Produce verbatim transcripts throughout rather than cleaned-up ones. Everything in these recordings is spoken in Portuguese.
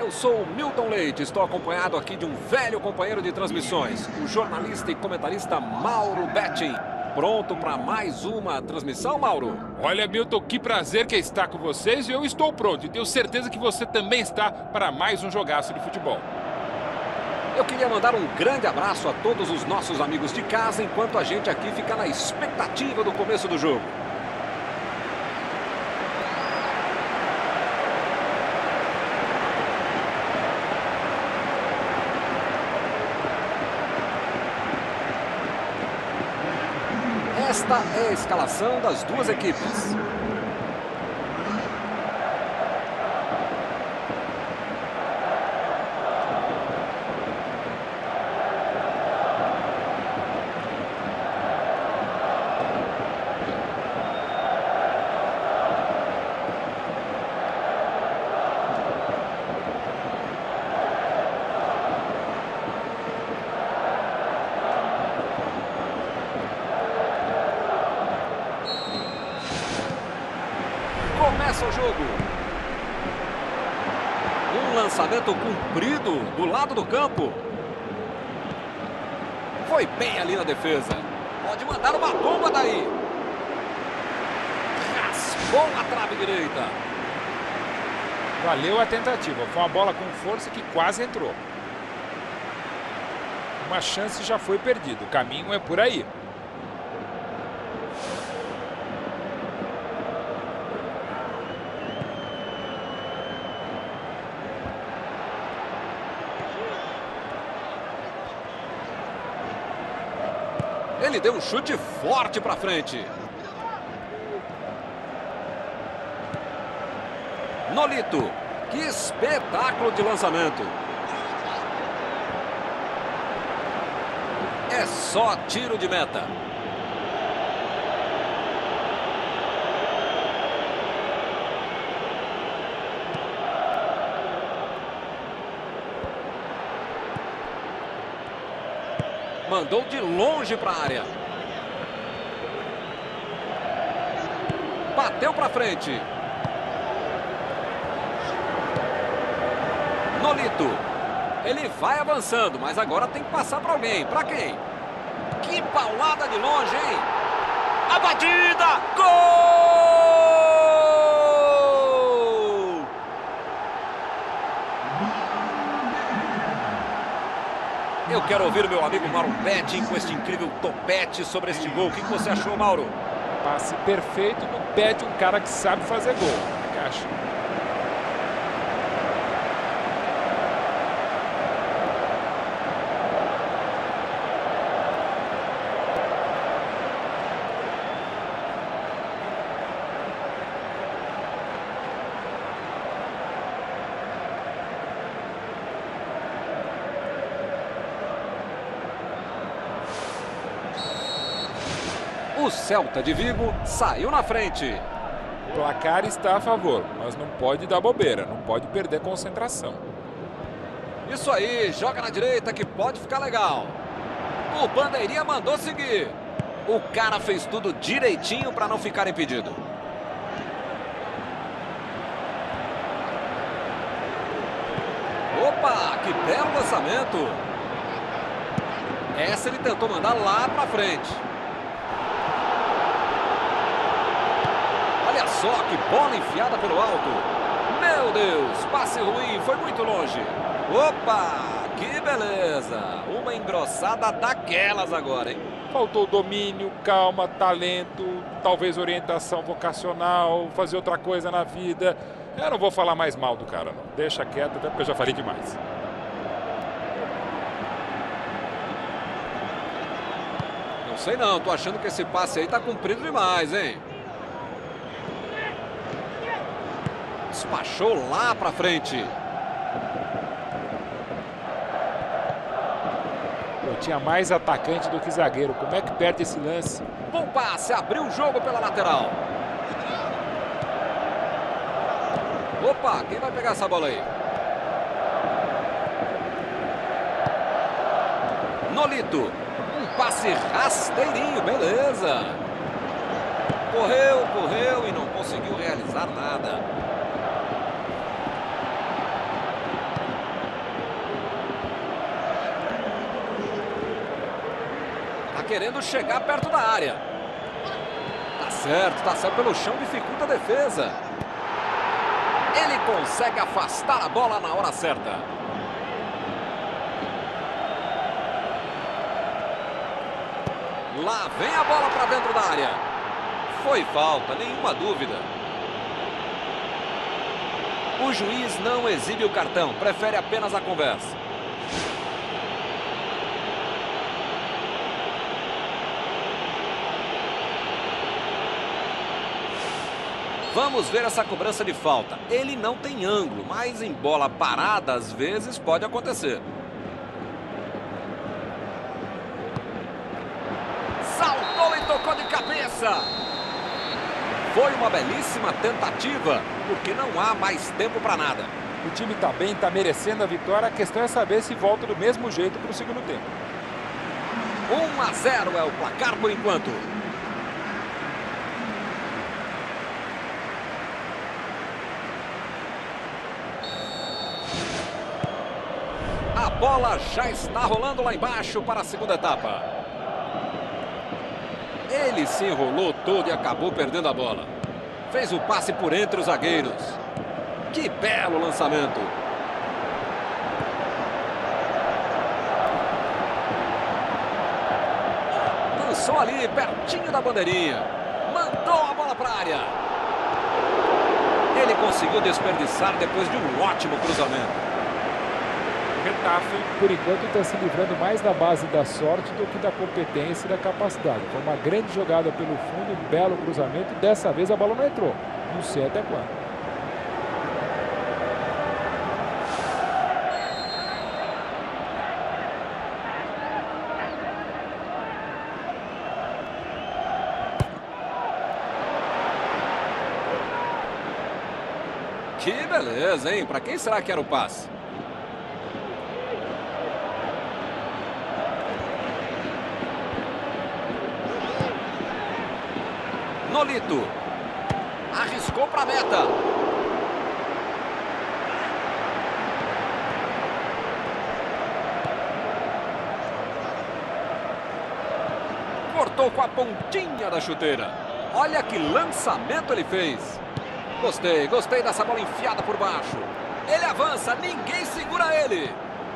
Eu sou o Milton Leite, estou acompanhado aqui de um velho companheiro de transmissões, o jornalista e comentarista Mauro Betting. Pronto para mais uma transmissão, Mauro? Olha, Milton, que prazer que é estar com vocês e eu estou pronto. E tenho certeza que você também está para mais um jogaço de futebol. Eu queria mandar um grande abraço a todos os nossos amigos de casa, enquanto a gente aqui fica na expectativa do começo do jogo. Esta é a escalação das duas equipes. Começa o jogo. Um lançamento comprido do lado do campo. Foi bem ali na defesa. Pode mandar uma bomba daí. Raspou a trave direita. Valeu a tentativa. Foi uma bola com força que quase entrou. Uma chance já foi perdida. O caminho é por aí. Ele deu um chute forte para frente. Nolito. Que espetáculo de lançamento. É só tiro de meta. Mandou de longe para a área. Bateu para frente. Nolito. Ele vai avançando, mas agora tem que passar para alguém. Para quem? Que paulada de longe, hein? A batida! Gol! Eu quero ouvir o meu amigo Mauro Betting com este incrível topete sobre este gol. O que você achou, Mauro? Passe perfeito no pé de um cara que sabe fazer gol. Caixa. O Celta de Vigo saiu na frente. O placar está a favor, mas não pode dar bobeira, não pode perder concentração. Isso aí, joga na direita que pode ficar legal. O bandeirinha mandou seguir. O cara fez tudo direitinho para não ficar impedido. Opa, que belo lançamento. Essa ele tentou mandar lá para frente. Olha só que bola enfiada pelo alto. Meu Deus, passe ruim, foi muito longe. Opa, que beleza. Uma engrossada daquelas agora, hein? Faltou domínio, calma, talento, talvez orientação vocacional, fazer outra coisa na vida. Eu não vou falar mais mal do cara, não. Deixa quieto, até porque eu já falei demais. Não sei não, tô achando que esse passe aí tá comprido demais, hein? Despachou lá pra frente. Eu tinha mais atacante do que zagueiro. Como é que perde esse lance? Bom passe, abriu o jogo pela lateral. Opa, quem vai pegar essa bola aí? Nolito. Um passe rasteirinho, beleza. Correu, correu e não conseguiu realizar nada. querendo chegar perto da área. Tá certo, tá certo pelo chão, dificulta a defesa. Ele consegue afastar a bola na hora certa. Lá vem a bola para dentro da área. Foi falta, nenhuma dúvida. O juiz não exibe o cartão, prefere apenas a conversa. Vamos ver essa cobrança de falta. Ele não tem ângulo, mas em bola parada, às vezes, pode acontecer. Saltou e tocou de cabeça. Foi uma belíssima tentativa, porque não há mais tempo para nada. O time está bem, está merecendo a vitória. A questão é saber se volta do mesmo jeito para o segundo tempo. um a zero é o placar por enquanto. A bola já está rolando lá embaixo para a segunda etapa. Ele se enrolou todo e acabou perdendo a bola. Fez o passe por entre os zagueiros. Que belo lançamento. Lançou ali, pertinho da bandeirinha. Mandou a bola para a área. Ele conseguiu desperdiçar depois de um ótimo cruzamento. Getafe, por enquanto, está se livrando mais da base da sorte do que da competência e da capacidade. Foi uma grande jogada pelo fundo, um belo cruzamento. E dessa vez a bola não entrou. Não sei até quando. Que beleza, hein? Para quem será que era o passe? Nolito. Arriscou para a meta. Cortou com a pontinha da chuteira. Olha que lançamento ele fez. Gostei, gostei dessa bola enfiada por baixo. Ele avança, ninguém segura ele.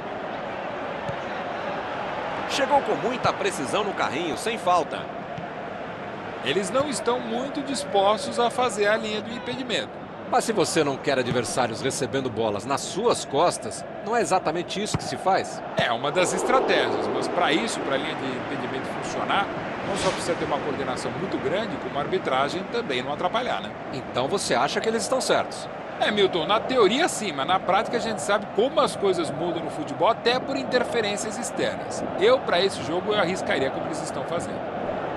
Chegou com muita precisão no carrinho, sem falta. Eles não estão muito dispostos a fazer a linha do impedimento. Mas se você não quer adversários recebendo bolas nas suas costas, não é exatamente isso que se faz? É uma das estratégias, mas para isso, para a linha de impedimento funcionar, não só precisa ter uma coordenação muito grande, como a arbitragem também não atrapalhar, né? Então você acha que eles estão certos? É, Milton, na teoria sim, mas na prática a gente sabe como as coisas mudam no futebol, até por interferências externas. Eu, para esse jogo, eu arriscaria como eles estão fazendo.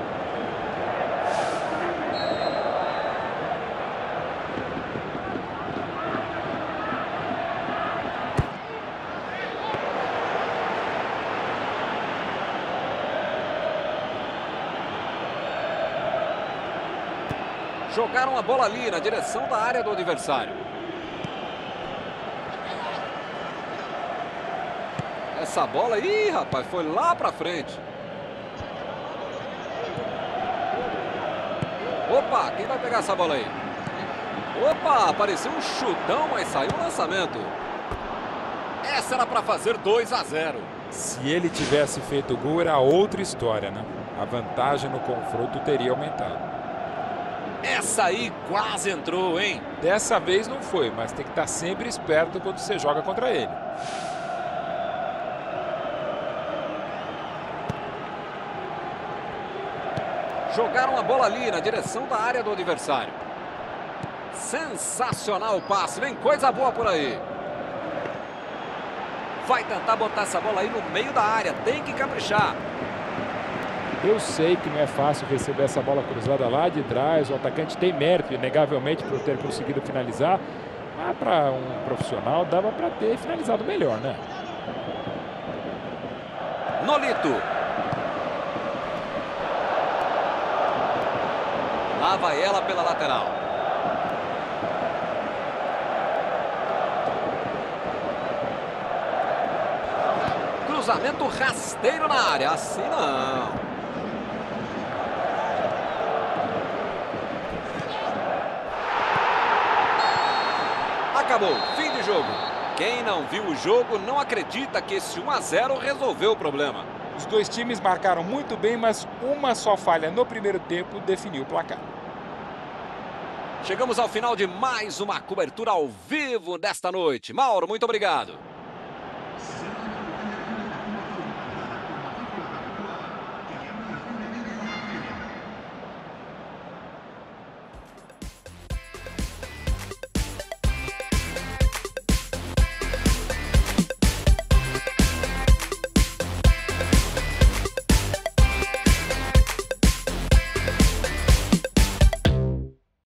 Jogaram a bola ali na direção da área do adversário. Essa bola aí, rapaz, foi lá pra frente. Opa, quem vai pegar essa bola aí? Opa, apareceu um chutão, mas saiu um lançamento. Essa era para fazer dois a zero. Se ele tivesse feito o gol, era outra história, né? A vantagem no confronto teria aumentado. Essa aí quase entrou, hein? Dessa vez não foi, mas tem que estar sempre esperto quando você joga contra ele. Jogaram a bola ali na direção da área do adversário. Sensacional o passe, vem coisa boa por aí. Vai tentar botar essa bola aí no meio da área, tem que caprichar. Eu sei que não é fácil receber essa bola cruzada lá de trás. O atacante tem mérito, inegavelmente, por ter conseguido finalizar. Mas para um profissional, dava para ter finalizado melhor, né? Nolito. Lá vai ela pela lateral. Cruzamento rasteiro na área. Assim não. Acabou, fim de jogo. Quem não viu o jogo não acredita que esse um a zero resolveu o problema. Os dois times marcaram muito bem, mas uma só falha no primeiro tempo definiu o placar. Chegamos ao final de mais uma cobertura ao vivo desta noite. Mauro, muito obrigado.